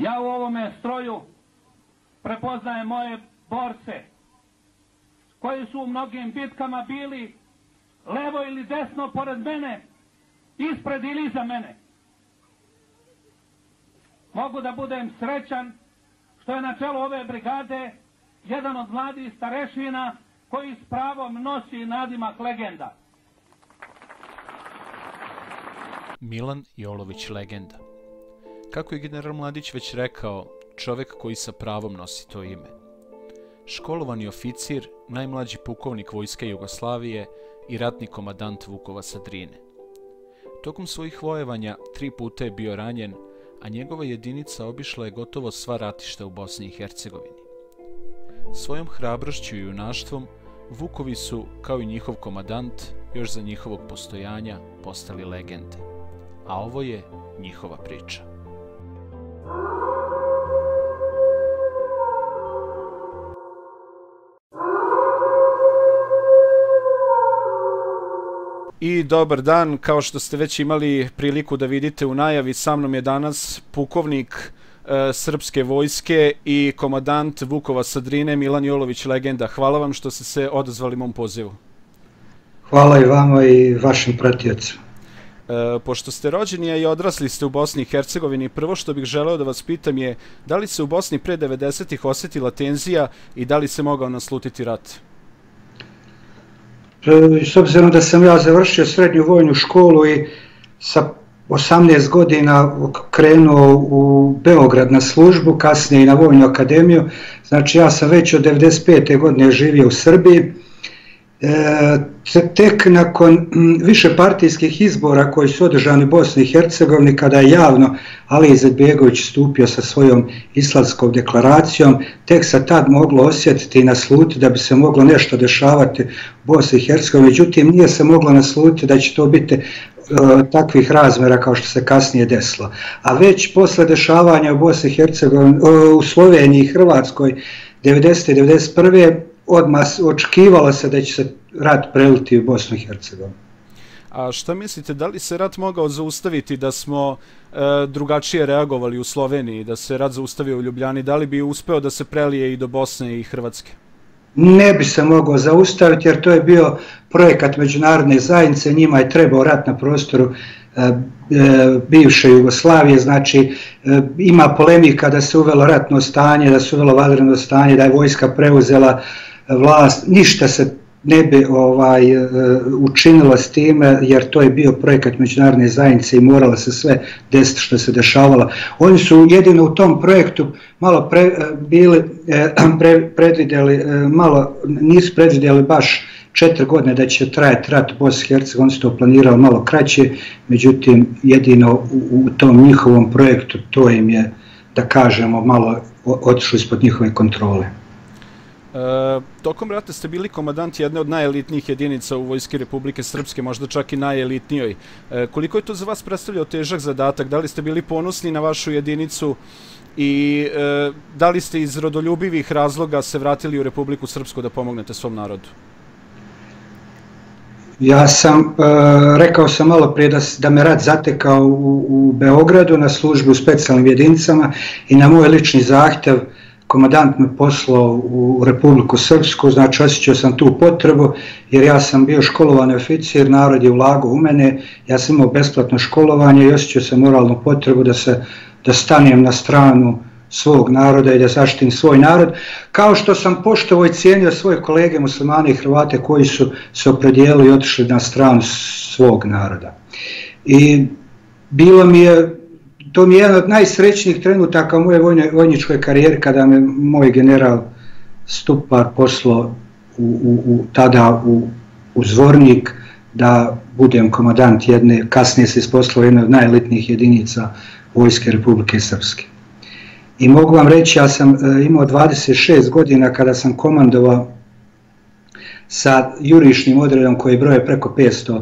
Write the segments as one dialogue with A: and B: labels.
A: Ja u ovome stroju prepoznajem moje borce koji su u mnogim bitkama bili levo ili desno pored mene, ispred ili iza mene. Mogu da budem srećan što je na čelu ove brigade jedan od mladih starešina koji s pravom nosi nadimak legenda.
B: Milan Jolović legenda. Kako je general Mladić već rekao, čovek koji sa pravom nosi to ime. Školovani oficir, najmlađi pukovnik Vojske Jugoslavije i ratni komadant Vukova sa Drine. Tokom svojih vojevanja 3 puta je bio ranjen, a njegova jedinica obišla je gotovo sva ratišta u Bosni i Hercegovini. Svojom hrabrošću i junaštvom Vukovi su, kao i njihov komadant, još za njihovog postojanja postali legende. A ovo je njihova priča. I dobar dan, kao što ste već imali priliku da vidite u najavi, sa mnom je danas pukovnik srpske vojske i komadant Vukova sa Drine, Milan Jolović legenda. Hvala vam što ste se odazvali mom pozivu.
C: Hvala i vama i vašim pratiocima.
B: Pošto ste rođeni i odrasli ste u Bosni i Hercegovini, prvo što bih želeo da vas pitam je da li se u Bosni pre 90-ih osjetila tenzija i da li se mogao naslutiti rat?
C: S obzirom da sam ja završio srednju vojnu školu i sa 18 godina krenuo u Beograd na službu, kasnije i na Vojnu akademiju, znači ja sam već od 95. godine živio u Srbiji. Tek nakon višepartijskih izbora koji su održani u Bosni i Hercegovini, kada je javno Alija Izetbegović stupio sa svojom Islamskom deklaracijom, tek se tad moglo osjetiti i naslutiti da bi se moglo nešto dešavati u Bosni i Hercegovini. Međutim, nije se moglo naslutiti da će to biti takvih razmjera kao što se kasnije desilo. A već posle dešavanja u Bosni i Hercegovini, u Sloveniji i Hrvatskoj 90. i 91. odmah očekivalo se da će se rat preliti u Bosnu i Hercegovinu.
B: A šta mislite, da li se rat mogao zaustaviti da smo drugačije reagovali u Sloveniji, da se rat zaustavio u Ljubljani, da li bi uspeo da se prelije i do Bosne i Hrvatske?
C: Ne bi se mogao zaustaviti jer to je bio projekat međunarodne zajednice, njima je trebao rat na prostoru bivše Jugoslavije, znači ima polemika da se uvelo ratno stanje, da se uvelo vanredno stanje, da je vojska preuzela vlast, ništa se ne bi učinilo s time jer to je bio projekat međunarodne zajednice i moralo se sve desiti što se dešavalo. Oni su jedino u tom projektu malo nisu predvidjeli baš 4 godine da će trajati rat u Bosni i Hercegovini, oni su to planirali malo kraće, međutim jedino u tom njihovom projektu to im je, da kažemo, malo otišlo ispod njihove kontrole.
B: Tokom rata ste bili komadant jedne od najelitnijih jedinica u Vojski Republike Srpske, možda čak i najelitnijoj. Koliko je to za vas predstavljao težak zadatak? Da li ste bili ponosni na vašu jedinicu i da li ste iz rodoljubivih razloga se vratili u Republiku Srpsku da pomognete svom narodu?
C: Ja sam, rekao sam malo prije da me rat zatekao u Beogradu na službi u specijalnim jedinicama i na moj lični zahtjev komandant me poslao u Republiku Srpsku, znači osjećao sam tu potrebu jer ja sam bio školovani oficir, narod je ulagao u mene, ja sam imao besplatno školovanje i osjećao sam moralnu potrebu da stanem na stranu svog naroda i da zaštitim svoj narod, kao što sam poštovao i cijenio svoje kolege muslimane i Hrvate koji su se opredijelili i otišli na stranu svog naroda. I to mi je jedan od najsrećnijih trenutaka u moje vojničkoj karijeri kada me moj general Stupar poslao tada u Zvornik da budem komandant jedne, kasnije se isposlao jedne od najelitnijih jedinica Vojske Republike Srpske. I mogu vam reći, ja sam imao 26 godina kada sam komandovao sa jurišnim odredom koji broje preko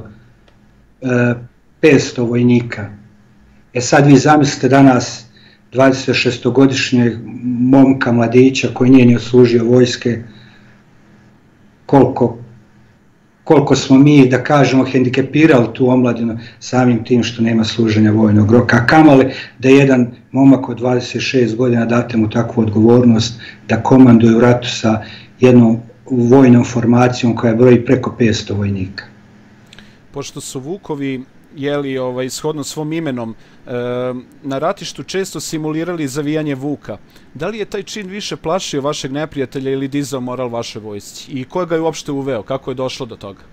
C: 500 vojnika. Sad vi zamislite danas 26-godišnjeg momka, mladića koji nije ni odslužio vojske, koliko koliko smo mi, da kažemo, hendikepirali tu omladinu samim tim što nema služenja vojnog roka. A kamoli da jedan momak od 26 godina date mu takvu odgovornost da komanduje u ratu sa jednom vojnom formacijom koja broji preko 500 vojnika.
B: Pošto su Vukovi shodno svom imenom na ratištu često simulirali zavijanje vuka, da li je taj čin više plašio vašeg neprijatelja ili dizao moral vašoj vojsci? I ko ga je uopšte uveo? Kako je došlo do toga?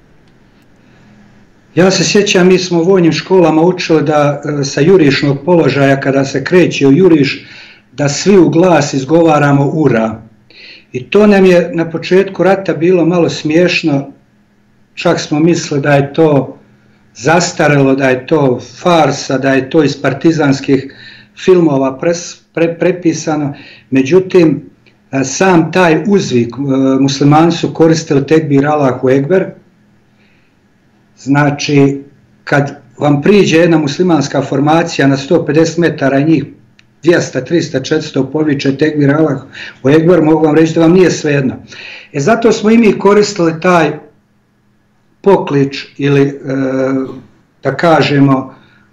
C: Ja se sjećam, mi smo u vojnim školama učili da sa jurišnog položaja, kada se kreće u juriš, da svi u glas izgovaramo ura. I to nam je na početku rata bilo malo smiješno, čak smo mislili da je to zastarelo, da je to farsa, da je to iz partizanskih filmova prepisano. Međutim, sam taj uzvik, muslimani su koristili tekbir Allahu Ekber. Znači, kad vam priđe jedna muslimanska formacija na 150 metara i njih 200, 300, 400 poviče tekbir Allahu Ekber, mogu vam reći da vam nije svejedno. Zato smo i mi koristili taj poklič ili da kažemo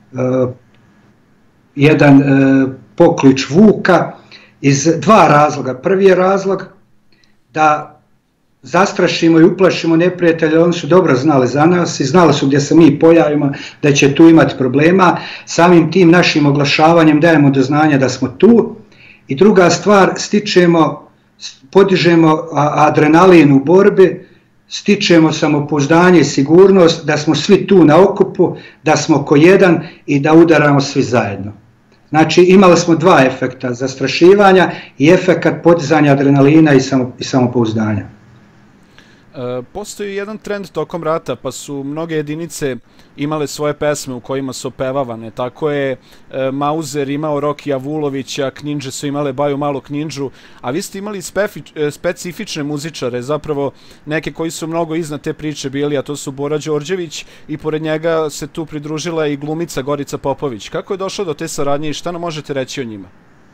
C: jedan poklič vuka iz dva razloga. Prvi je razlog da zastrašimo i uplašimo neprijatelja, oni su dobro znali za nas i znali su gdje se mi pojavimo da će tu imati problema. Samim tim našim oglašavanjem dajemo do znanja da smo tu. I druga stvar, podižemo adrenalin u borbi, stičemo samopouzdanje i sigurnost da smo svi tu na okupu, da smo ko jedan i da udaramo svi zajedno. Znači imali smo dva efekta, zastrašivanja i efekt podizanja adrenalina i samopouzdanja.
B: Postoji jedan trend tokom rata, pa su mnoge jedinice imale svoje pesme u kojima su opevavane. Tako je Mauzer imao Rokija Vulovića, Knindže su imale Baju Malu Knindžu, a vi ste imali specifične muzičare, zapravo neke koji su mnogo iznad te priče bili, a to su Bora Đorđević i pored njega se tu pridružila i glumica Gorica Popović. Kako je došlo do te saradnje i šta nam možete reći o njima?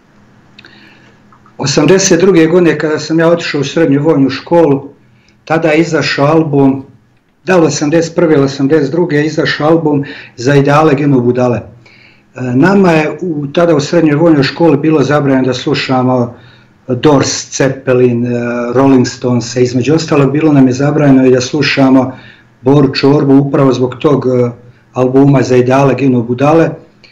C: 82. godine kada sam ja otišao u srednju vojnu školu, tada je izašao album, da li 81. ili 82. je izašao album Za ideale ginu budale. Nama je tada u srednjoj vojnoj školi bilo zabranjeno da slušamo Doors, Zeppelin, Rolling Stones, između ostalog bilo nam je zabranjeno i da slušamo Boru Čorbu upravo zbog tog albuma Za ideale ginu budale.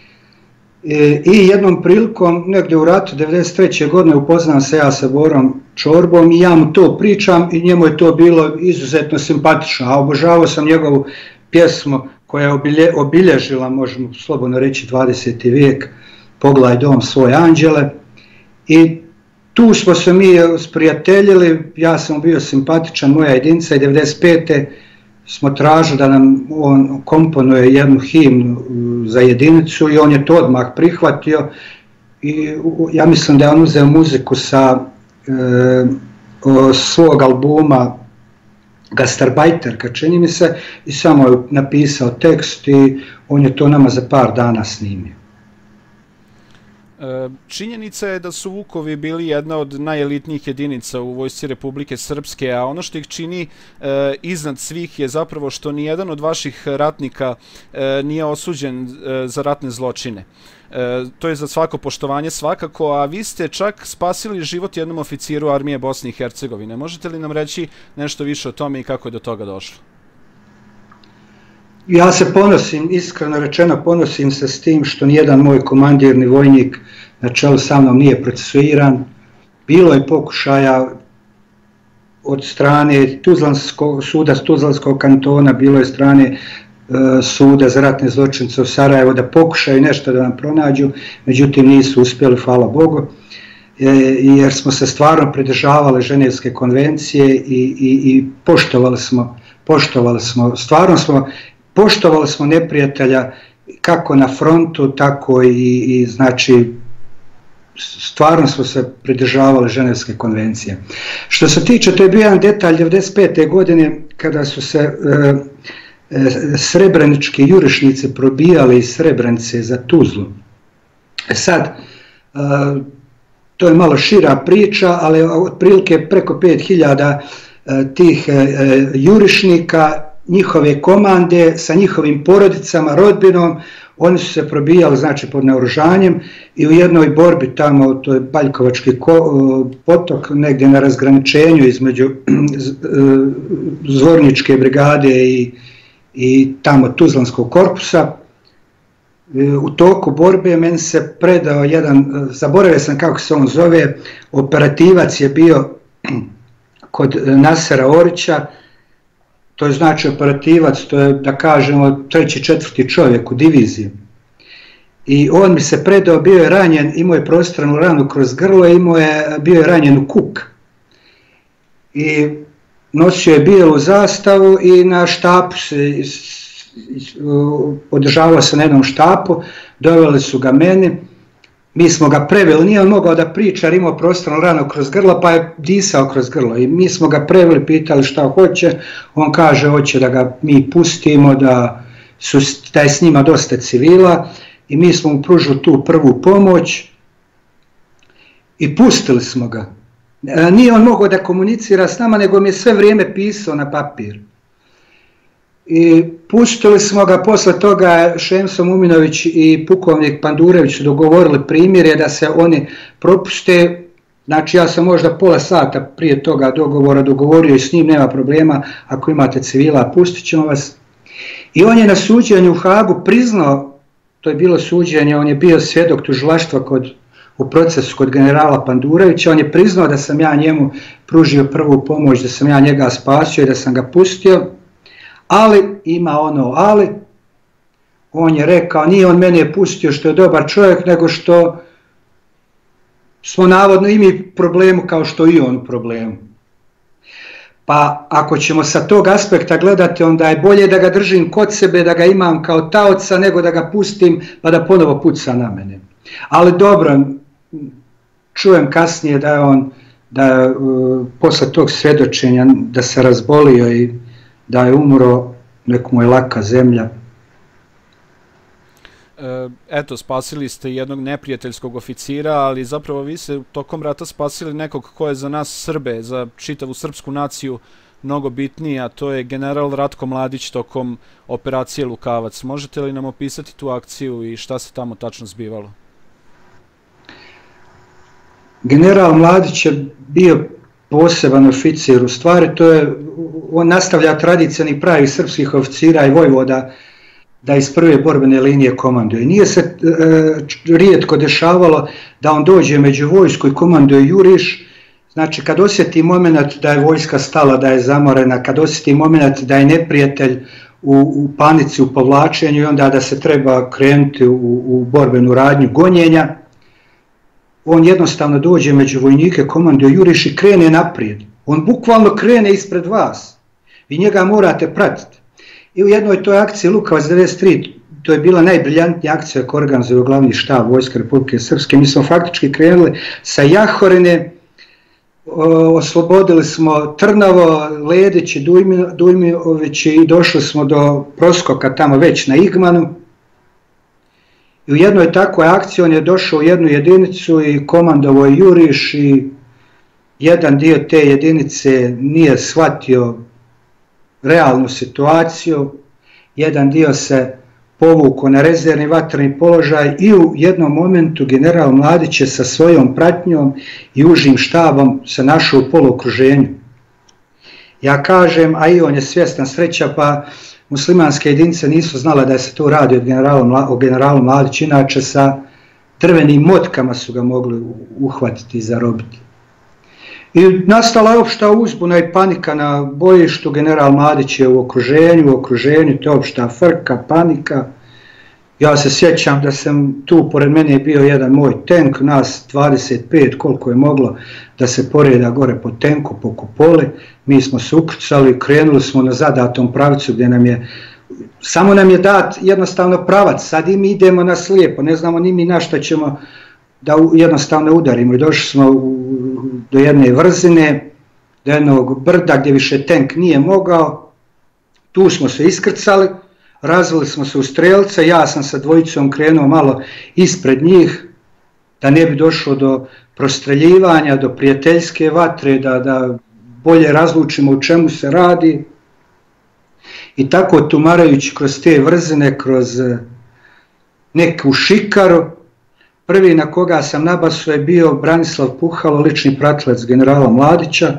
C: I jednom prilikom, negdje u ratu 1993. godine upoznam se ja sa Borom Čorbom i ja mu to pričam i njemu je to bilo izuzetno simpatično, a obožavao sam njegovu pjesmu koja je obilježila, možemo slobodno reći, 20. vijek, Pogledaj dom svoj anđele, i tu smo se mi sprijateljili, ja sam bio simpatičan, moja jedinica, i 1995. smo tražili da nam on komponuje jednu himnu za jedinicu i on je to odmah prihvatio i ja mislim da je on uzeo muziku sa svog albuma Gastarbajterka, čini mi se, i samo je napisao tekst i on je to nama za par dana snimio.
B: Činjenica je da su Vukovi bili jedna od najelitnijih jedinica u vojsci Republike Srpske, a ono što ih čini iznad svih je zapravo što nijedan od vaših ratnika nije osuđen za ratne zločine. To je za svako poštovanje svakako, a vi ste čak spasili život jednom oficiru armije Bosne i Hercegovine. Možete li nam reći nešto više o tome i kako je do toga došlo?
C: Ja se ponosim, iskreno rečeno, ponosim se s tim što nijedan moj komandirni vojnik na čelu sa mnom nije procesuiran. Bilo je pokušaja od strane suda Tuzlanskog kantona, bilo je strane suda za ratne zločince u Sarajevo da pokušaju nešto da nam pronađu, međutim nisu uspjeli, hvala Bogu, jer smo se stvarno pridržavali Ženevske konvencije i poštovali smo, stvarno smo poštovali smo neprijatelja kako na frontu, tako i znači stvarno smo se pridržavali Ženevske konvencije. Što se tiče, to je bio jedan detalj 1995. godine kada su se srebrenički jurišnici probijali iz Srebrenice za Tuzlu. Sad, to je malo šira priča, ali otprilike preko 5000 tih jurišnika njihove komande, sa njihovim porodicama, rodbinom, oni su se probijali znači pod naoružanjem i u jednoj borbi tamo, to je Baljkovački potok, negdje na razgraničenju između Zvorničke brigade i tamo Tuzlanskog korpusa. U toku borbe meni se predao jedan, zaboravio sam kako se on zove, operativac je bio kod Nasera Orića, to je znači operativac, to je da kažemo treći, četvrti čovjek u diviziji. I on mi se predao, bio je ranjen, imao je prostranu ranu kroz grlo i bio je ranjen u kuk. I nosio je bijelu zastavu i na štapu se održavao se na jednom štapu, doveli su ga meni, mi smo ga preveli, nije on mogao da priča jer imao prostranu ranu kroz grlo pa je disao kroz grlo i mi smo ga preveli, pitali šta hoće, on kaže hoće da ga mi pustimo, da je s njima dosta civila i mi smo mu pružili tu prvu pomoć i pustili smo ga. Nije on mogao da komunicira s nama, nego mi je sve vrijeme pisao na papir. I pustili smo ga, posle toga Šemso Muminović i pukovnik Pandurević su dogovorili primirje da se oni propuste, znači ja sam možda pola sata prije toga dogovorio i s njim, nema problema, ako imate civila pustit ćemo vas. I on je na suđenju u Hagu priznao, to je bilo suđenje, on je bio svjedok tužilaštva u procesu kod generala Pandurevića, on je priznao da sam ja njemu pružio prvu pomoć, da sam ja njega spasio i da sam ga pustio. Ali, ima ono ali, on je rekao, nije on mene pustio što je dobar čovjek, nego što smo navodno i mi problemu kao što i on u problemu. Pa ako ćemo sa tog aspekta gledati, onda je bolje da ga držim kod sebe, da ga imam kao taoca, nego da ga pustim pa da ponovo puca na mene. Ali dobro, čujem kasnije da je on, posle tog svjedočenja, da se razbolio i da je umro, nek mu je laka zemlja.
B: Eto, spasili ste jednog neprijateljskog oficira, ali zapravo vi ste tokom rata spasili nekog ko je za nas Srbe, za čitavu srpsku naciju mnogo bitniji, a to je general Ratko Mladić tokom operacije Lukavac. Možete li nam opisati tu akciju i šta se tamo tačno zbivalo?
C: General Mladić je bio poseban oficir, u stvari on nastavlja tradicionalnih pravih srpskih oficira i vojvoda da iz prve borbene linije komanduje. Nije se rijetko dešavalo da on dođe među vojsku i komanduje juriš, znači kad osjeti moment da je vojska stala, da je zamorena, kad osjeti moment da je neprijatelj u panici, u povlačenju i onda da se treba krenuti u borbenu radnju gonjenja, on jednostavno dođe među vojnike, komanduje juriš i krene naprijed. On bukvalno krene ispred vas. Vi njega morate pratiti. I u jednoj toj akciji Lukavac 93, to je bila najbriljantnija akcija koju organizuje glavni štab Vojske Republike Srpske. Mi smo faktički krenuli sa Jahorine, oslobodili smo Trnovo, Ledić i Dujmović i došli smo do Proskoka tamo već na Igmanu. I u jednoj takvoj akciji on je došao u jednu jedinicu i komandovao je juriš i jedan dio te jedinice nije shvatio realnu situaciju, jedan dio se povukao na rezervni vatreni položaj i u jednom momentu general Mladić je sa svojom pratnjom i užim štabom se našao u poluokruženju. Ja kažem, a i on je svjestan, sreća, pa muslimanske jedinice nisu znale da se to radi o generalu Mladiću, inače sa drvenim motkama su ga mogli uhvatiti i zarobiti. I nastala je opšta uzbuna i panika na bojištu, general Mladić je u okruženju, to je opšta frka, panika. Ja se sjećam da sam tu, pored mene je bio jedan moj tank, nas 25, koliko je moglo da se poreda gore po tenku, po kupoli. Mi smo se ukrcali, krenuli smo na zadatom pravcu gdje samo nam je dat jednostavno pravac, sad i mi idemo na slijepo, ne znamo ni mi na šta ćemo da jednostavno udarimo. I došli smo do jedne vrzine, do jednog brda gdje više tank nije mogao, tu smo se iskrcali, razvili smo se u strelce, ja sam sa dvojicom krenuo malo ispred njih, da ne bi došlo do prostreljivanja, do prijateljske vatre, da bolje razlučimo o čemu se radi. i tako tumarajući kroz te vrzine, kroz neku šikaru. Prvi na koga sam nabasao je bio Branislav Puhalo, lični pratilac generala Mladića.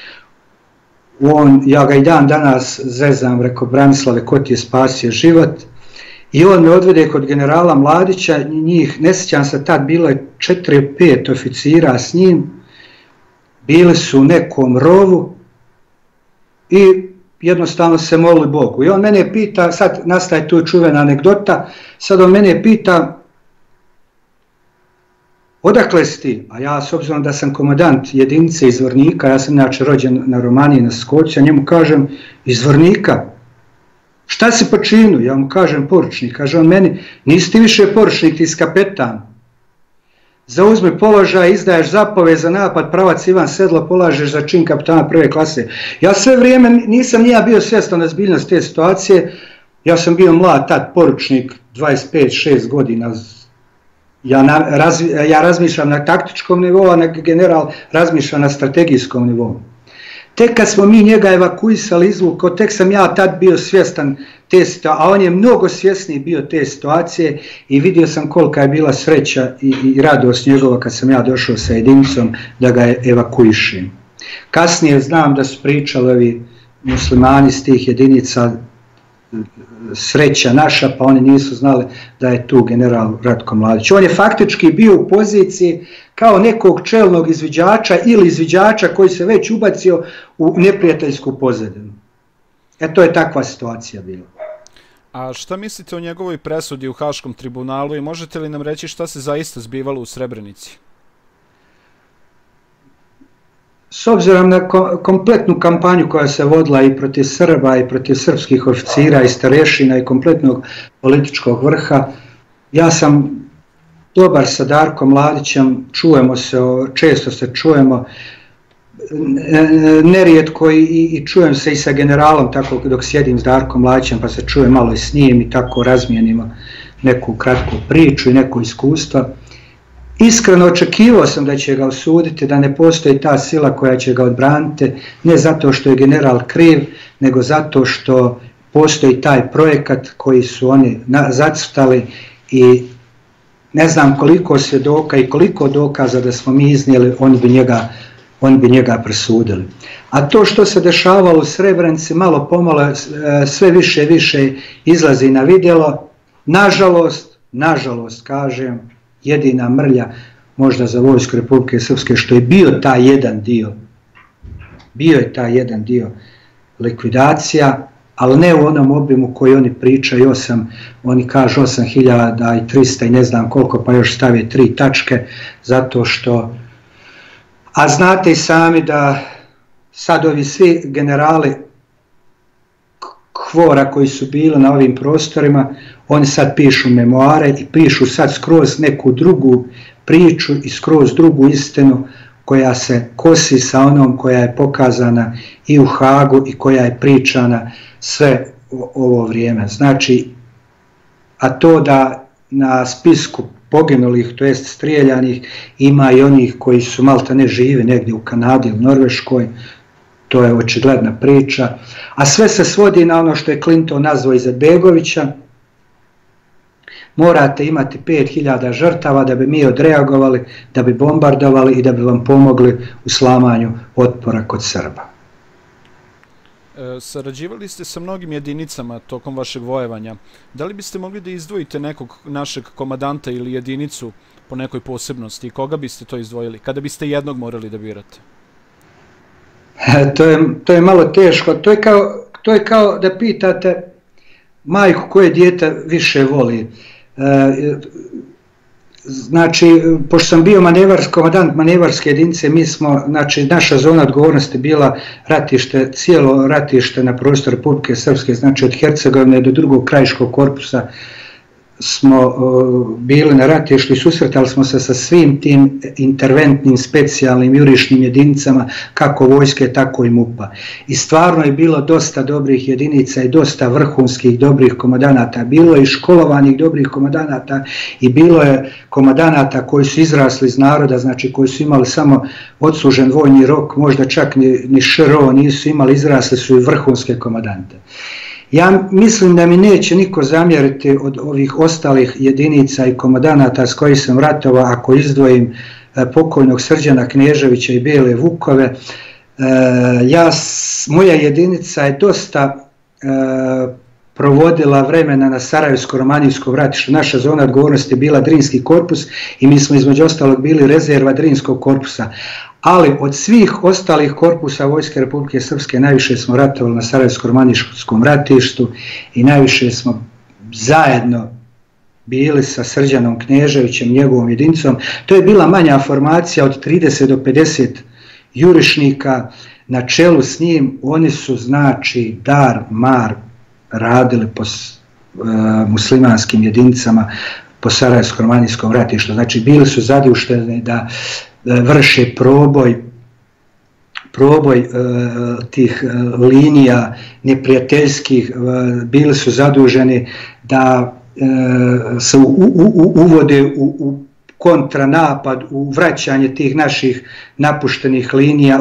C: Ja ga i dan danas zezam, rekao Branislave, ko ti je spasio život? I on me odvede kod generala Mladića, njih, ne sjećam se, tad bilo je 4-5 oficira s njim, bili su u nekom rovu i jednostavno se molili Bogu. I on mene pita, sad nastaje tu čuvena anegdota, sad on mene pita, odakle si ti? A ja, s obzirom da sam komandant jedinice iz Zvornika, ja sam inače rođen na Romaniji, na Skočju, ja njemu kažem, iz Zvornika. Šta si po činu? Ja mu kažem, poručnik. Kaže on meni, nisi ti više poručnik, ti si kapetan. Zauzmi položaj, izdaješ zapove za napad, pravac Ivan Sedlo, polažeš za čin kapetana prve klase. Ja sve vrijeme nisam nija bio svjestan na zbiljnost te situacije. Ja sam bio mlad tad poručnik, 25-6 godina. Ja razmišljam na taktičkom nivou, a general razmišlja na strategijskom nivou. Tek kad smo mi njega evakuisali izvuko, tek sam ja tad bio svjestan te situacije, a on je mnogo svjesniji bio te situacije i vidio sam kolika je bila sreća i radost njegova kad sam ja došao sa jedinicom da ga evakuišem. Kasnije znam da su pričali ovi muslimani s tih jedinica, sreća naša, pa oni nisu znali da je tu general Ratko Mladić. On je faktički bio u poziciji kao nekog čelnog izviđača ili izviđača koji se već ubacio u neprijateljsku pozadinu. To je takva situacija bila.
B: A šta mislite o njegovoj presudi u Haškom tribunalu i možete li nam reći šta se zaista zbivalo u Srebrenici?
C: S obzirom na kompletnu kampanju koja se vodila i protiv Srba i protiv srpskih oficira i starešina i kompletnog političkog vrha, ja sam dobar sa Darkom Mladićem, čujemo se, često se čujemo, nerijetko i čujem se i sa generalom tako dok sjedim s Darkom Mladićem pa se čujem malo i s njim i tako razmijenimo neku kratku priču i neko iskustva. Iskreno očekivao sam da će ga osuditi, da ne postoji ta sila koja će ga odbraniti, ne zato što je general kriv, nego zato što postoji taj projekat koji su oni zacrtali i ne znam koliko svjedoka i koliko dokaza da smo mi iznijeli, oni bi njega presudili. A to što se dešavalo u Srebrenici malo pomalo sve više i više izlazi na vidjelo. Nažalost kažem, jedina mrlja možda za vojsku Republike Srpske što je bio je taj jedan dio likvidacija, ali ne u onom obimu koji oni pričaju, oni kažu 8300 i ne znam koliko, pa još stave 3 tačke, zato što, a znate i sami da sad ovi svi generali Hvora koji su bili na ovim prostorima, oni sad pišu memoare i pišu sad skroz neku drugu priču i skroz drugu istinu koja se kosi sa onom koja je pokazana i u Hagu i koja je pričana sve ovo vrijeme. Znači, a to da na spisku poginulih, to jest strijeljanih, ima i onih koji su malta ne živi negdje u Kanadi ili Norveškoj, to je očigledna priča, a sve se svodi na ono što je Clinton nazvao Izetbegovića. Morate imati 5000 žrtava da bi mi odreagovali, da bi bombardovali i da bi vam pomogli u slamanju otpora kod Srba.
B: Sarađivali ste sa mnogim jedinicama tokom vašeg vojevanja. Da li biste mogli da izdvojite nekog našeg komadanta ili jedinicu po nekoj posebnosti? Koga biste to izdvojili? Kada biste jednog morali da birate?
C: To je malo teško. To je kao da pitate majku koje dijete više voli. Znači, pošto sam bio komandant manevarske jedinice, naša zona odgovornosti bila ratište, cijelo ratište na prostoru Republike Srpske, znači od Hercegovine do drugog krajiškog korpusa smo bili na ratištu i susretali smo se sa svim tim interventnim, specijalnim, jurišnim jedinicama, kako vojske, tako i MUP-a. I stvarno je bilo dosta dobrih jedinica i dosta vrhunskih dobrih komandanata. Bilo je i školovanih dobrih komandanata i bilo je komandanata koji su izrasli iz naroda, znači koji su imali samo odslužen vojni rok, možda čak ni ŠRO nisu imali, izrasli su i vrhunske komandante. Ja mislim da mi neće niko zamjeriti od ovih ostalih jedinica i komandanata s kojih sam ratovao ako izdvojim pokojnog Srđana Kneževića i Bijele Vukove. Moja jedinica je dosta provodila vremena na Sarajevsko-romanijskom ratištu. Naša zona odgovornosti je bila Drinski korpus i mi smo između ostalog bili rezerva Drinskog korpusa. Ali od svih ostalih korpusa Vojske Republike Srpske najviše smo ratovali na Sarajevsko-romanijskom ratištu i najviše smo zajedno bili sa Srđanom Kneževićem, njegovom jedinicom. To je bila manja formacija od 30 do 50 jurišnika. Na čelu s njim oni su znači dar, mar radili po muslimanskim jedinicama po Sarajevsko-romanijskom ratištu. Znači bili su zaduženi da vrše proboj tih linija neprijateljskih, bili su zaduženi da se uvode u kontranapad, u vraćanje tih naših napuštenih linija,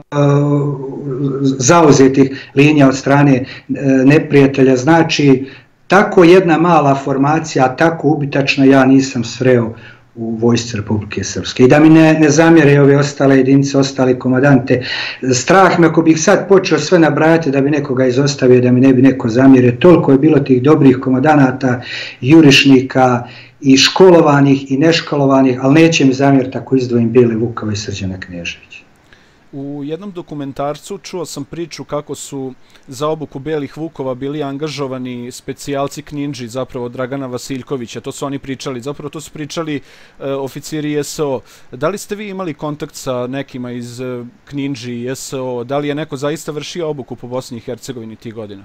C: zauzetih linija od strane neprijatelja. Znači, tako jedna mala formacija, tako ubitačna ja nisam sreo u Vojsci Republike Srpske. I da mi ne zamjere ove ostale jedinice, ostale komandante. Strah me ako bih sad počeo sve nabrajati da bi nekoga izostavio, da mi ne bi neko zamjerio. Toliko je bilo tih dobrih komandanata, jurišnika i školovanih i neškolovanih, ali neće mi zamjeriti ako izdvojim Bijele Vukove i Srđana Kneževića.
B: U jednom dokumentarcu čuo sam priču kako su za obuku Bijelih Vukova bili angažovani specijalci Knindži, zapravo Dragana Vasiljkovića, to su oni pričali, zapravo to su pričali oficiri JSO. Da li ste vi imali kontakt sa nekima iz Knindži i JSO, da li je neko zaista vršio obuku po Bosni i Hercegovini tih godina?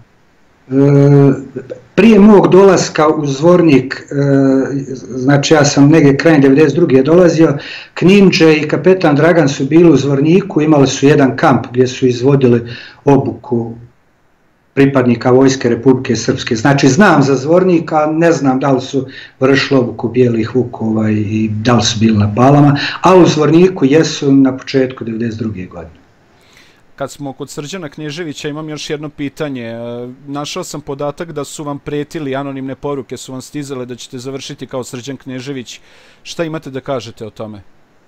C: Prije mog dolaska u Zvornik, znači ja sam negdje krajem 92. dolazio, Knindže i kapetan Dragan su bili u Zvorniku, imali su jedan kamp gdje su izvodili obuku pripadnika Vojske Republike Srpske. Znači znam za Zvornik, a ne znam da li su vršili obuku Bijelih Vukova i da li su bili na Palama, ali u Zvorniku jesu na početku 92. godine.
B: Kad smo kod Srđana Kneževića, imam još jedno pitanje. Našao sam podatak da su vam pretili, anonimne poruke su vam stizale da ćete završiti kao Srđan Knežević. Šta imate da kažete o tome?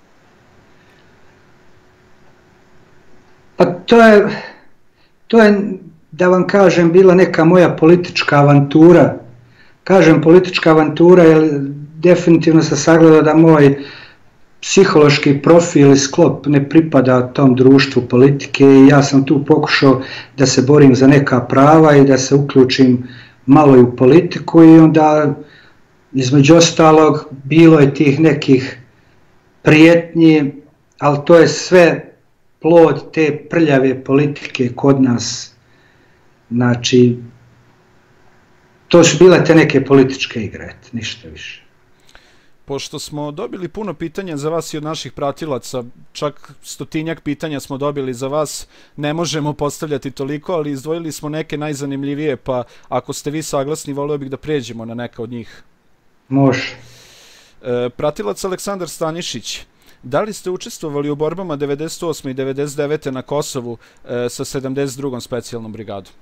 C: Pa to je, da vam kažem, bila neka moja politička avantura. Kažem politička avantura jer definitivno sam sagledao da moj psihološki profil i sklop ne pripada tom društvu politike i ja sam tu pokušao da se borim za neka prava i da se uključim malo i u politiku i onda između ostalog bilo je tih nekih prijetnji, ali to je sve plod te prljave politike kod nas. Znači, to su bile te neke političke igre, ništa više.
B: Pošto smo dobili puno pitanja za vas i od naših pratilaca, čak 100-tinjak pitanja smo dobili za vas, ne možemo postavljati toliko, ali izdvojili smo neke najzanimljivije, pa ako ste vi saglasni, volio bih da pređemo na neka od njih.
C: Može.
B: Pratilac Aleksandar Stanišić, da li ste učestvovali u borbama 98. i 99. na Kosovu sa 72. specijalnom brigadom?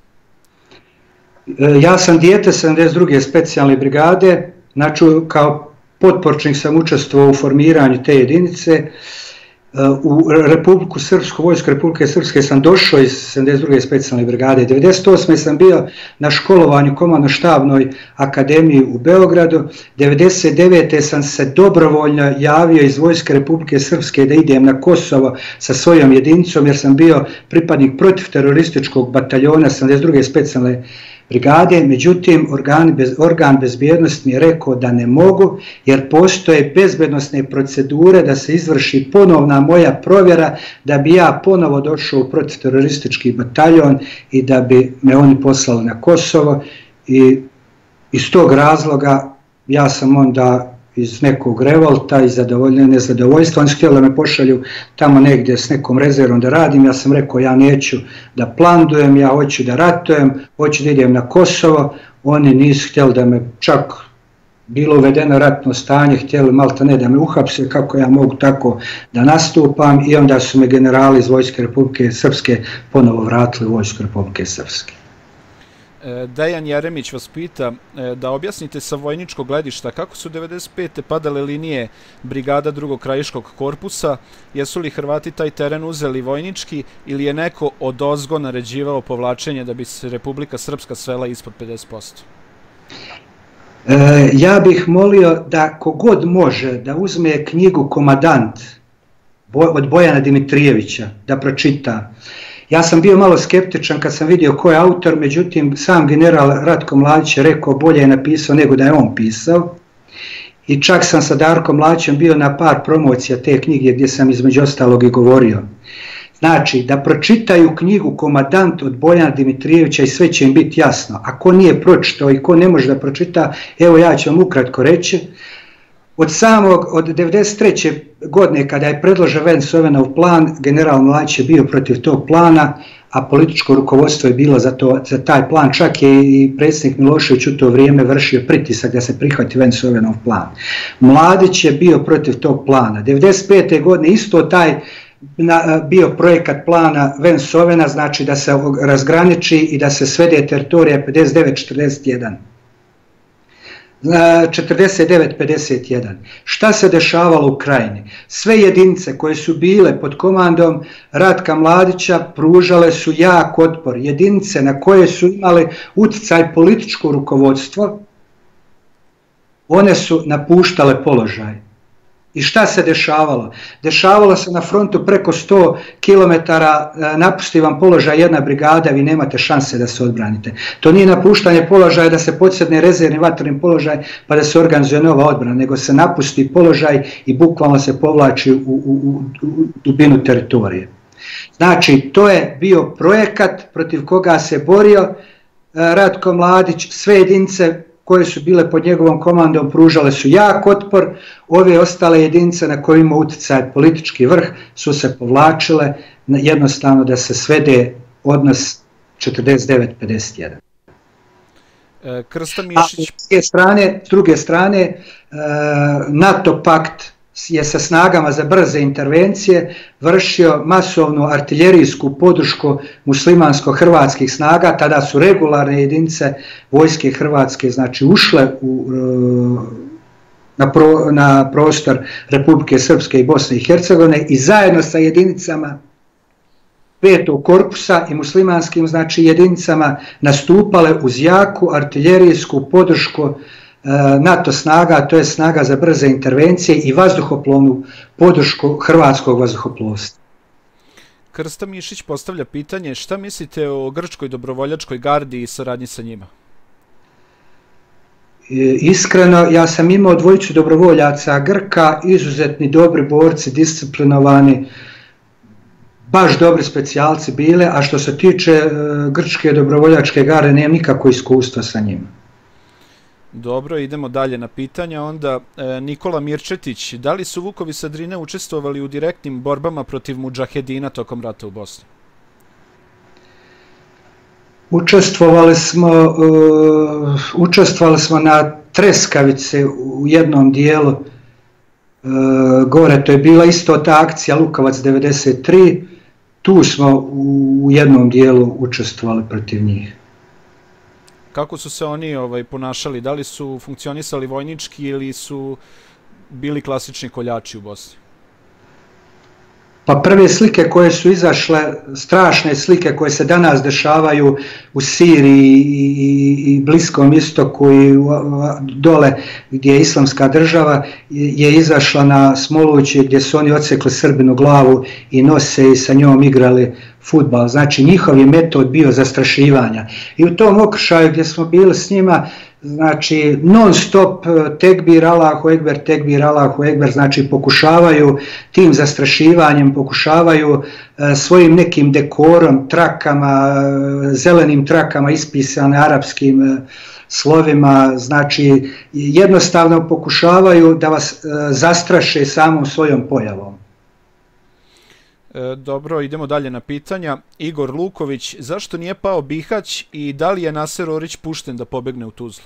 C: Ja sam dijete 72. specijalne brigade, znači kao potporčnik sam učestvovao u formiranju te jedinice. U Republiku Srpsku, Vojsku Republike Srpske sam došao iz 72. specijalne brigade. 98. sam bio na školovanju komandno-štabnoj akademiji u Beogradu. 99. sam se dobrovoljno javio iz Vojske Republike Srpske da idem na Kosovo sa svojom jedinicom jer sam bio pripadnik protivterorističkog bataljona 72. specijalne brigade, međutim organ bezbjednosti mi je rekao da ne mogu jer postoje bezbednosne procedure da se izvrši ponovna moja provjera da bi ja ponovo došao u protivteroristički bataljon i da bi me oni poslali na Kosovo i iz tog razloga ja sam onda iz nekog revolta i nezadovoljstva, oni su htjeli da me pošalju tamo negdje s nekom rezervom da radim, ja sam rekao ja neću da plandujem, ja hoću da ratujem, hoću da idem na Kosovo, oni nisu htjeli da me, čak bilo uvedeno ratno stanje, htjeli malta ne da me uhapse, kako ja mogu tako da nastupam i onda su me generali iz Vojske Republike Srpske ponovo vratili u Vojsku Republike Srpske.
B: Dejan Jeremić vas pita da objasnite sa vojničkog gledišta kako su 95. padale linije brigada drugog krajiškog korpusa, jesu li Hrvati taj teren uzeli vojnički ili je neko odozgo naređivao povlačenje da bi se Republika Srpska svela ispod 50%?
C: Ja bih molio da kogod može da uzme knjigu Komadant od Bojana Dimitrijevića, da pročita. Ja sam bio malo skeptičan kad sam vidio ko je autor, međutim sam general Ratko Mladić je rekao bolje je napisao nego da je on pisao. I čak sam sa Darkom Mladićem bio na par promocija te knjige gdje sam između ostalog i govorio. Znači, da pročitaju knjigu Komadant od Bojana Dimitrijevića i sve će im biti jasno. A ko nije pročitao i ko ne može da pročita, evo ja ću vam ukratko reći. Od 1993. godine kada je predložen Vance-Owenov plan, general Mladić je bio protiv tog plana, a političko rukovodstvo je bilo za taj plan. Čak je i predsjednik Milošević u to vrijeme vršio pritisak da se prihvati Vance-Owenov plan. Mladić je bio protiv tog plana. 1995. godine isto taj bio projekat plana Vance-Owena, znači da se razgraniči i da se svede teritorija 59-41. 49-51. Šta se dešavalo u Krajini? Sve jedinice koje su bile pod komandom Ratka Mladića pružale su jak otpor. Jedinice na koje su imale utjecaj političko rukovodstvo, one su napuštale položaj. I šta se dešavalo? Dešavalo se na frontu preko 100 km, napusti vam položaj jedna brigada, vi nemate šanse da se odbranite. To nije napuštanje položaja da se podsjedne rezervni vatreni položaj pa da se organizuje nova odbrana, nego se napusti položaj i bukvalno se povlači u dubinu teritorije. Znači, to je bio projekat protiv koga se borio Ratko Mladić, sve jedinice koje su bile pod njegovom komandom pružale su jak otpor, ove ostale jedinice na koje ima utjecaj politički vrh su se povlačile jednostavno da se svede odnos 49-51.
B: Krsta Mišić.
C: S druge strane, NATO pakt je sa snagama za brze intervencije vršio masovnu artiljerijsku podršku muslimansko-hrvatskih snaga, tada su regularne jedinice vojske Hrvatske znači ušle na prostor Republike Srpske i Bosne i Hercegovine i zajedno sa jedinicama 5. korpusa i muslimanskim znači jedinicama nastupale uz jaku artiljerijsku podršku NATO snaga, to je snaga za brze intervencije i vazduhoplovnu podršku hrvatskog vazduhoplovstva.
B: Krsta Mišić postavlja pitanje šta mislite o grčkoj dobrovoljačkoj gardi i saradnji sa njima?
C: Iskreno, ja sam imao dvojicu dobrovoljaca Grka, izuzetni dobri borci, disciplinovani, baš dobri specijalci bile, a što se tiče grčke dobrovoljačke garde, nemam nikako iskustva sa njima.
B: Dobro, idemo dalje na pitanja. Onda Nikola Mirčetić, da li su Vukovi sa Drine učestvovali u direktnim borbama protiv mudžahedina tokom rata u Bosni?
C: Učestvovali smo na Treskavici u jednom dijelu, gore to je bila isto ta akcija Lukovac 93, tu smo u jednom dijelu učestvovali protiv njih.
B: Kako su se oni ponašali? Da li su funkcionisali vojnički ili su bili klasični koljači u Bosni?
C: Pa prve slike koje su izašle, strašne slike koje se danas dešavaju u Siriji i Bliskom istoku i dole gdje je islamska država, je izašla na Smolući gdje su oni odsekli Srbinu glavu i nose i sa njom igrali fudbal. Znači njihov je metod bio zastrašivanja. I u tom okršaju gdje smo bili s njima, znači non stop tekbir Allahu Ekber, znači pokušavaju tim zastrašivanjem, pokušavaju svojim nekim dekorom, trakama, zelenim trakama ispisane arapskim slovima, znači jednostavno pokušavaju da vas zastraše samom svojom pojavom.
B: Dobro, idemo dalje na pitanja. Igor Luković, zašto nije pao Bihać i da li je Naser Orić pušten da pobegne u Tuzlu?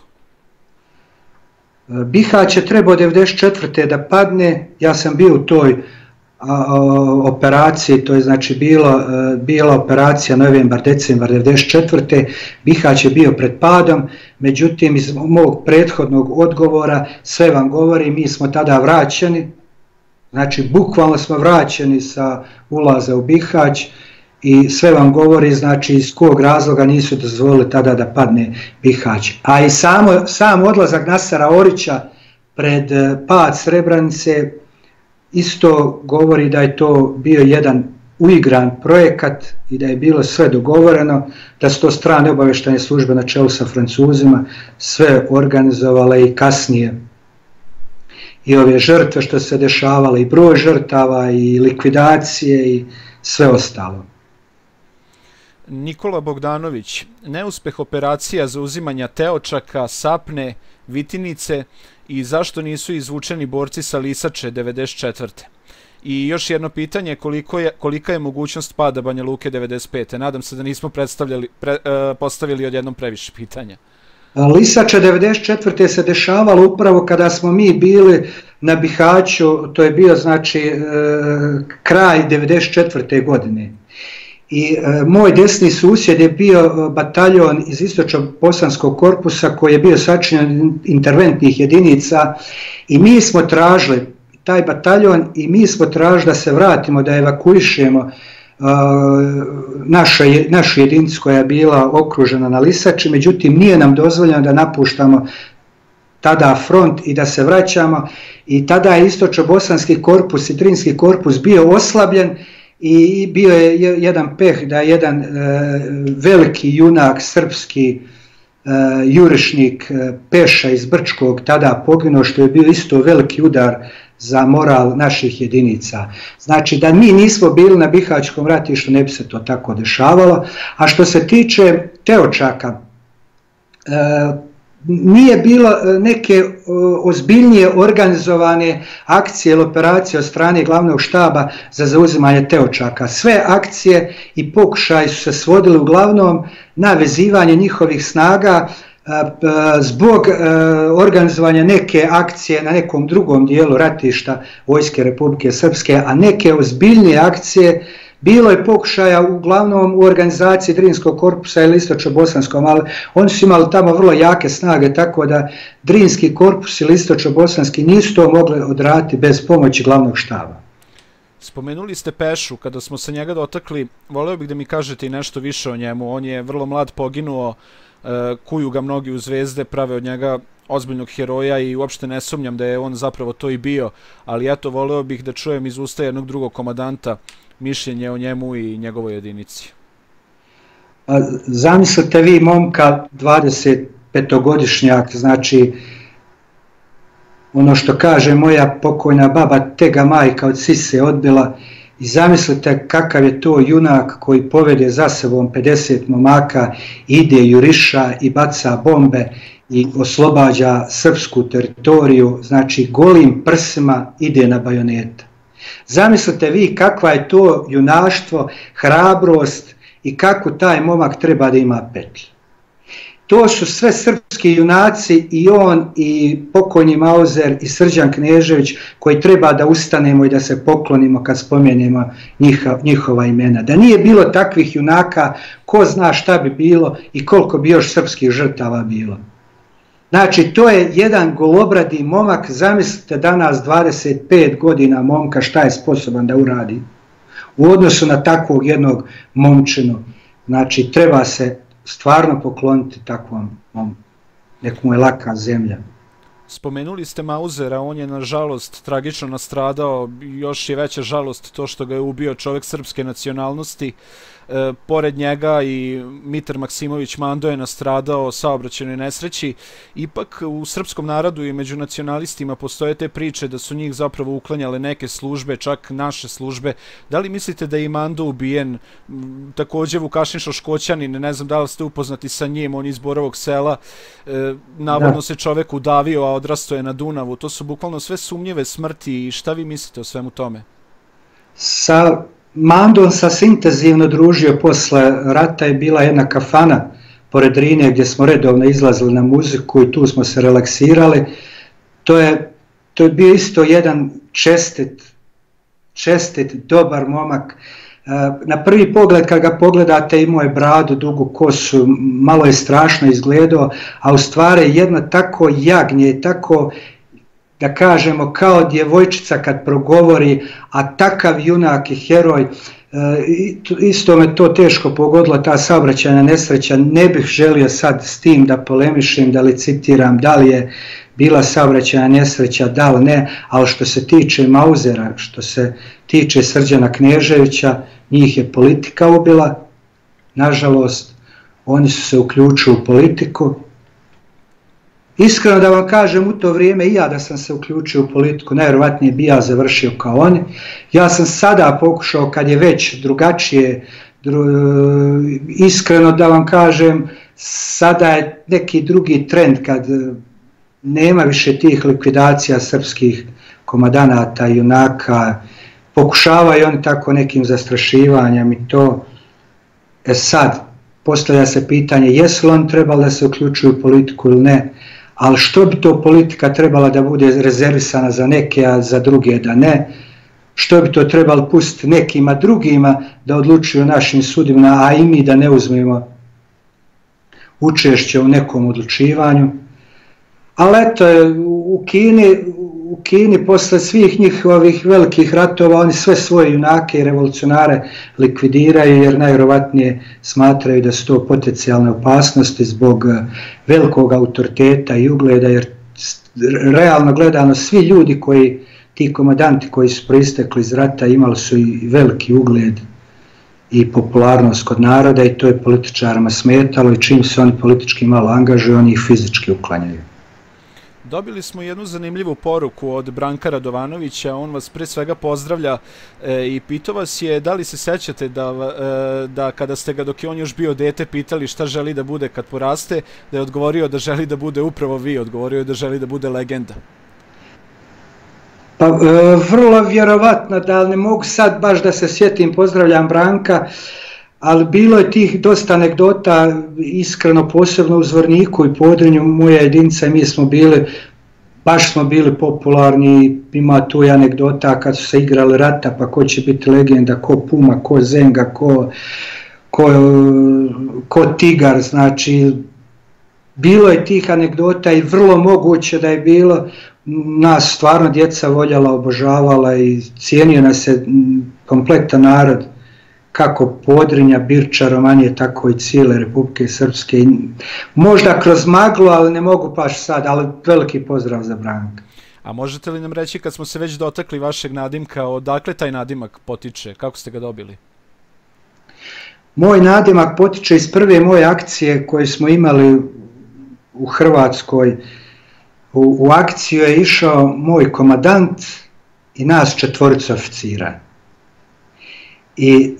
C: Bihać je trebao 1994. da padne, ja sam bio u toj operacije, to je znači bila operacija novembar-decembar 1994. Bihać je bio pred padom, međutim iz mog prethodnog odgovora sve vam govori, mi smo tada vraćeni, znači bukvalno smo vraćeni sa ulaza u Bihać i sve vam govori znači iz kog razloga nisu dozvolili tada da padne Bihać. A i sam odlazak Nasera Orića pred pad Srebrenice isto govori da je to bio jedan uigran projekat i da je bilo sve dogovoreno, da su to strane obavještajne službe na čelu sa Francuzima sve organizovale i kasnije. I ove žrtve što se dešavale, i broj žrtava, i likvidacije, i sve ostalo.
B: Nikola Bogdanović, neuspeh operacija za uzimanja Teočaka, Sapne, Vitinice i zašto nisu izvučeni borci sa Lisače 1994. I još jedno pitanje, kolika je mogućnost pada Banja Luke 1995. Nadam se da nismo postavili odjednom previše pitanja.
C: Lisače 1994. se dešavalo upravo kada smo mi bili na Bihaću, to je bio znači kraj 1994. godine. I moj desni susjed je bio bataljon iz Istočno-Bosanskog korpusa koji je bio sačinjen interventnih jedinica i mi smo tražili taj bataljon i mi smo tražili da se vratimo, da evakuišemo našu jedinicu koja je bila okružena na Lisači, međutim nije nam dozvoljeno da napuštamo tada front i da se vraćamo i tada je Istočno-Bosanski korpus i Drinski korpus bio oslabljen i bio je jedan peh da je jedan veliki junak srpski jurišnik Peša iz Brčkog tada poginuo, što je bio isto veliki udar za moral naših jedinica. Znači da mi nismo bili na Bihaćkom ratištu ne bi se to tako dešavalo. A što se tiče Teočaka, nije bilo neke ozbiljnije organizovane akcije ili operacije od strane glavnog štaba za zauzimanje Teočaka. Sve akcije i pokušaji su se svodili uglavnom na vezivanje njihovih snaga zbog organizovanja neke akcije na nekom drugom dijelu ratišta Vojske Republike Srpske, a neke ozbiljnije akcije bilo je pokušaja uglavnom u organizaciji Drinskog korpusa ili Istočno-Bosanskom, ali oni su imali tamo vrlo jake snage, tako da Drinski korpus ili Istočno-Bosanski nisu to mogli odraditi bez pomoći glavnog štaba.
B: Spomenuli ste Pešu, kada smo se njega dotakli, voleo bih da mi kažete i nešto više o njemu. On je vrlo mlad poginuo, kuju ga mnogi u Zvezde, prave od njega ozbiljnog heroja i uopšte ne sumnjam da je on zapravo to i bio, ali eto, voleo bih da čujem iz usta jednog drugog komadanta mišljenje o njemu i njegovoj jedinici.
C: Zamislite vi momka 25-godišnjak, znači ono što kaže moja pokojna baba, tega majka od sise odbila, i zamislite kakav je to junak koji povede za sebom 50 momaka, ide juriša i baca bombe i oslobađa srpsku teritoriju, znači golim prsima ide na bajoneta. Zamislite vi kakva je to junaštvo, hrabrost i kako taj momak treba da ima petlju. To su sve srpski junaci, i on i pokojni Mauzer i Srđan Knežević, koji treba da ustanemo i da se poklonimo kad spomenemo njihova imena. Da nije bilo takvih junaka, ko zna šta bi bilo i koliko bi još srpskih žrtava bilo. Znači, to je jedan golobradi momak, zamislite danas 25 godina momka šta je sposoban da uradi u odnosu na takvog jednog momčinu. Znači, treba se stvarno pokloniti takvom momku, nekomu je laka zemlja.
B: Spomenuli ste Mauzera, on je nažalost tragično nastradao, još je veća žalost to što ga je ubio čovjek srpske nacionalnosti. Pored njega i Mitar Maksimović Mando je nastradao saobraćajnoj nesreći. Ipak u srpskom narodu i među nacionalistima postoje te priče da su njih zapravo uklanjale neke službe, čak naše službe. Da li mislite da je i Mando ubijen? Također Vukašin Šoškoćanin, ne znam da li ste upoznati sa njim, on iz Borovog sela, navodno se čovjek udavio, a odrastao je na Dunavu. To su bukvalno sve sumnjive smrti i šta vi mislite o svemu tome?
C: Sa Mandom sam se intenzivno družio posle rata, je bila jedna kafana pored Drine gdje smo redovno izlazili na muziku i tu smo se relaksirali. To je bio isto jedan čestit čestit, dobar momak. Na prvi pogled kad ga pogledate imao je bradu, dugu kosu, malo je strašno izgledao, a u stvari jedno tako jagnje, tako da kažemo kao djevojčica kad progovori, a takav junak i heroj. Isto me to teško pogodilo, ta saobraćajna nesreća. Ne bih želio sad s tim da polemišem, da li citiram, da li je bila saobraćajna nesreća, da li ne, ali što se tiče Mauzera, što se tiče Srđana Kneževića, njih je politika ubila, nažalost, oni su se uključili u politiku. Iskreno da vam kažem, u to vrijeme i ja da sam se uključio u politiku, najvjerojatnije bi ja završio kao oni. Ja sam sada pokušao, kad je već drugačije, iskreno da vam kažem, sada je neki drugi trend kad nema više tih likvidacija srpskih komandanata, junaka, pokušavaju oni tako nekim zastrašivanjem i to. Sad, postavlja se pitanje jesu li oni trebali da se uključuju u politiku ili ne, ali što bi to politika trebala da bude rezervisana za neke, a za druge da ne, što bi to trebalo pustiti nekima drugima da odlučuju o našim sudbinama, a i mi da ne uzmemo učešće u nekom odlučivanju. Ali eto, u Kini posle svih njihovih velikih ratova oni sve svoje junake i revolucionare likvidiraju jer najvjerovatnije smatraju da su to potencijalne opasnosti zbog velikog autoriteta i ugleda, jer realno gledano svi ljudi ti komandanti koji su proistekli iz rata imali su i veliki ugled i popularnost kod naroda i to je političarima smetalo i čim se oni politički malo angažuju, oni ih fizički uklanjaju.
B: Dobili smo jednu zanimljivu poruku od Branka Radovanovića, on vas pre svega pozdravlja i pitao vas je da li se sećate da kada ste ga dok je on još bio dete pitali šta želi da bude kad poraste, da je odgovorio da želi da bude upravo vi, odgovorio je da želi da bude legenda.
C: Pa vrlo vjerovatno, da ne mogu sad baš da se sjetim, pozdravljam Branka, ali bilo je tih dosta anegdota, iskreno posebno u Zvorniku i Podrinju, moja jedinica i mi baš smo bili popularni, ima tu i anegdota kad su se igrali rata, pa ko će biti legenda, ko Puma, ko Zenga, ko Tigar, znači bilo je tih anegdota i vrlo moguće da je bilo, nas stvarno djeca voljela, obožavala i cijenio nas se kompletan narod, kako Podrinja, Birča, Romanije, tako i cijele Republike Srpske. Možda kroz maglu, ali ne mogu baš sad, ali veliki pozdrav za Branka.
B: A možete li nam reći, kad smo se već dotakli vašeg nadimka, odakle taj nadimak potiče? Kako ste ga dobili?
C: Moj nadimak potiče iz prve moje akcije koje smo imali u Hrvatskoj. U akciju je išao moj komandant i nas 4 oficira. I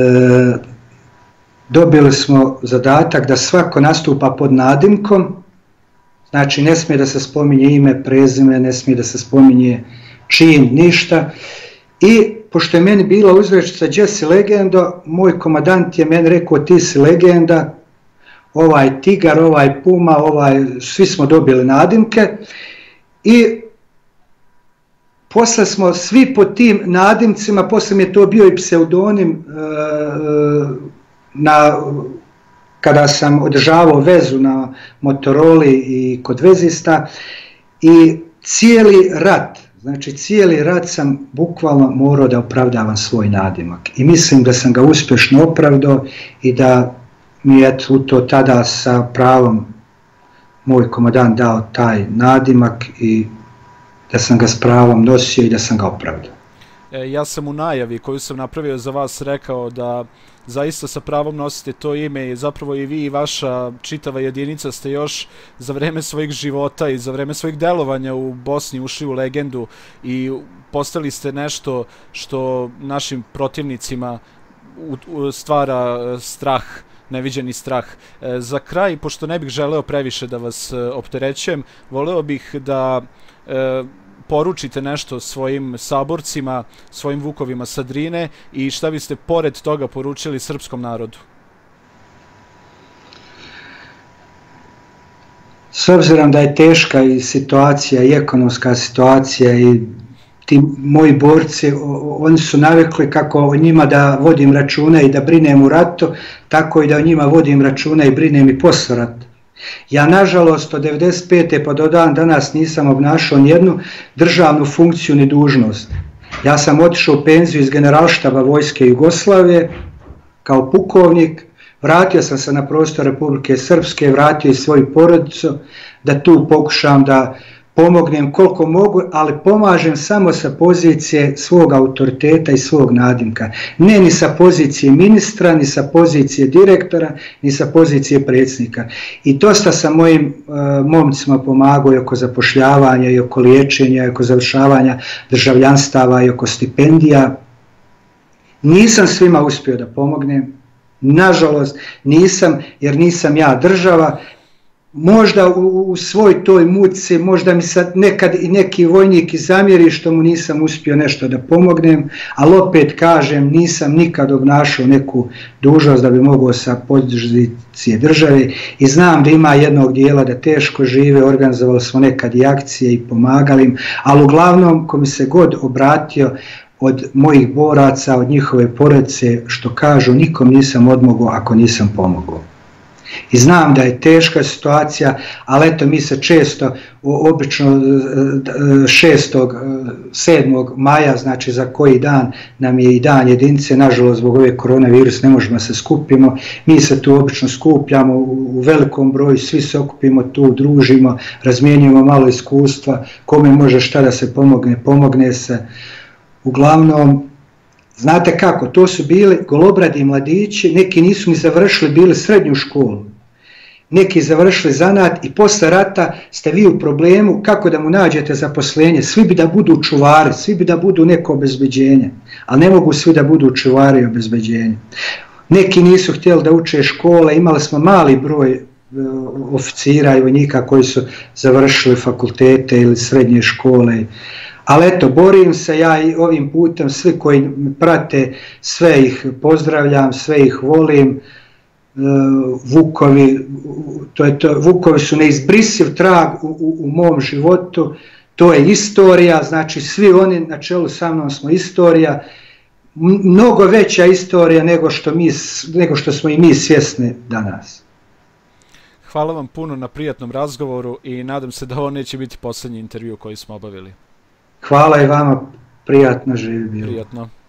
C: dobili smo zadatak da svako nastupa pod nadimkom, znači ne smije da se spominje ime, prezime, ne smije da se spominje čin, ništa. I pošto je meni bila uzrečica gdje si legendo, moj komandant je meni rekao ti si legenda, ovaj Tigar, ovaj Puma, svi smo dobili nadimke i posle smo svi po tim nadimcima, posle mi je to bio i pseudonim kada sam održavao vezu na Motoroli i kod vezista i cijeli rat sam bukvalno morao da opravdavam svoj nadimak i mislim da sam ga uspješno opravdao i da mi je to tada sa pravom moj komandant dao taj nadimak i da sam ga s pravom nosio i da sam ga opravdao.
B: Ja sam u najavi koju sam napravio za vas rekao da zaista sa pravom nosite to ime i zapravo i vi i vaša čitava jedinica ste još za vreme svojih života i za vreme svojih delovanja u Bosni ušli u legendu i postali ste nešto što našim protivnicima stvara strah, neviđeni strah. Za kraj, pošto ne bih želeo previše da vas opterećujem, voleo bih da poručite nešto svojim saborcima, svojim vukovima sa Drine i šta biste pored toga poručili srpskom narodu?
C: S obzirom da je teška i situacija i ekonomska situacija i ti moji borci, oni su navikli kako o njima da vodim računa i da brinem u ratu, tako i da o njima vodim računa i brinem i posle rata. Ja, nažalost, od 1995. pa do dan danas nisam obnašao nijednu državnu funkciju ni dužnost. Ja sam otišao u penziju iz Generalštaba Vojske Jugoslavije kao pukovnik, vratio sam se na prostor Republike Srpske, vratio i svoju porodicu, da tu pokušam da pomognem koliko mogu, ali pomažem samo sa pozicije svog autoriteta i svog nadimka. Ne ni sa pozicije ministra, ni sa pozicije direktora, ni sa pozicije predsjednika. I dosta sam mojim momcima pomagao i oko zapošljavanja, i oko liječenja, i oko završavanja državljanstava, i oko stipendija. Nisam svima uspio da pomognem, nažalost nisam, jer nisam ja država. Možda u svoj toj muci, možda mi sad nekad i neki vojnik i zamjeri što mu nisam uspio nešto da pomognem, ali opet kažem, nisam nikad obnašao neku dužnost da bi mogao sa pozicije države i znam da ima jednog dijela da teško žive, organizovali smo nekad i akcije i pomagali im, ali uglavnom ko mi se god obratio od mojih boraca, od njihove porodice, što kažu, nikom nisam odmogao ako nisam pomogao. I znam da je teška situacija, ali eto mi se često, obično 6. 7. maja, znači za koji dan nam je i dan jedinice, nažalost zbog ove koronavirus ne možemo se skupimo, mi se tu obično skupljamo u velikom broju, svi se okupimo tu, družimo, razmijenimo malo iskustva, kome može šta da se pomogne, pomogne se. Uglavnom, znate kako, to su bili golobradi mladići, neki nisu ni završili, bili srednju školu, neki završili zanat i posle rata ste vi u problemu kako da mu nađete zaposlenje, svi bi da budu čuvari, svi bi da budu neko obezbeđenje, ali ne mogu svi da budu čuvari i obezbeđenje. Neki nisu htjeli da uče škole, imali smo mali broj oficira i vojnika koji su završili fakultete ili srednje škole. Ali eto, borim se ja i ovim putem, svi koji me prate, sve ih pozdravljam, sve ih volim. Vukovi su neizbrisiv trag u mom životu, to je istorija, znači svi oni na čelu sa mnom smo istorija, mnogo veća istorija nego što smo i mi svjesni danas.
B: Hvala vam puno na prijatnom razgovoru i nadam se da ovo neće biti posljednji intervju koji smo obavili.
C: Hvala i vama, prijatno živi bilo.
B: Prijatno.